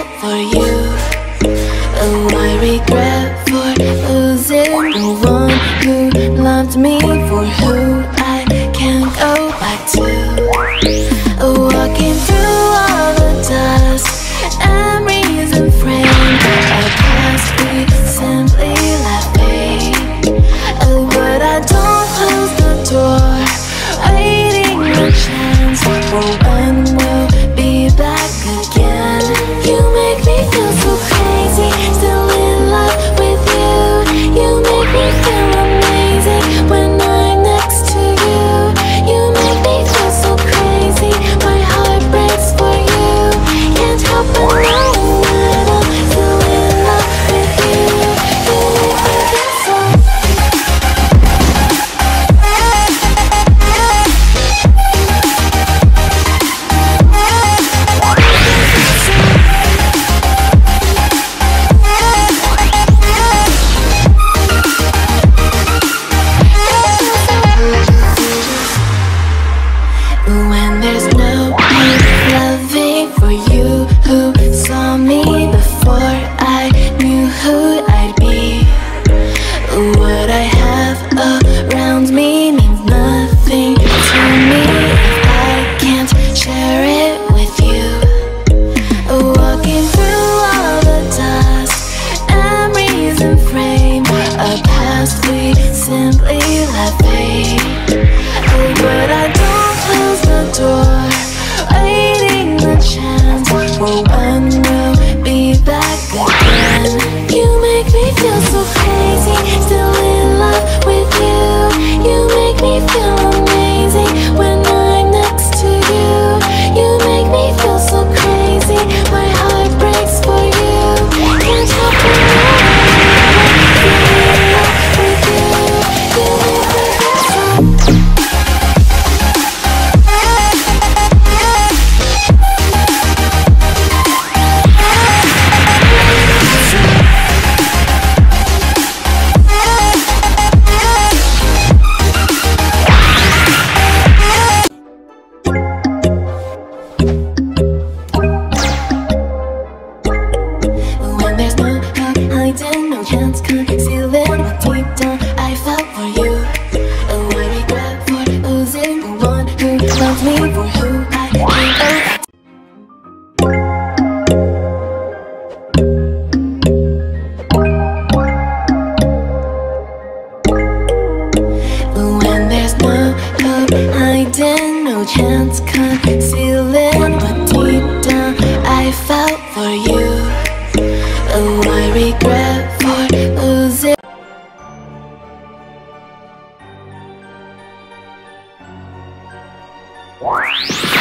felt for you. Oh, I regret for losing the one who loved me, for who I can't go back to. Walking through all the dust, memories and framed, our past we simply let fade. Oh, but I don't close the door, waiting a chance for when we'll be back again. You make me feel so crazy, still in love with you. You make me feel amazing when I'm next to you. You make me feel so crazy, my heart breaks for you. Can't help but knowing that I'm still in love with you. You make me feel so. When there's no need loving for you who saw me before I knew who I'd be. What I have around me means nothing to me if I can't share it with you. Walking through all the dust, memories and frame, a past we simply let fade. But I don't close the door, waiting the chance for when we'll be back again. You make me feel so crazy, still in love with you. You make me feel amazing when I'm next to you. You make me feel so crazy, my heart breaks for you. Can't help but know I'm still in love with you. You make me feel so. When there's no hope, hiding, no chance concealing what deep down I felt for you. Oh, I regret for losing the one who loved me, for who I can't go back to. When there's no hope, hiding, no chance concealing what deep down I felt for you. Oh, I regret for losing.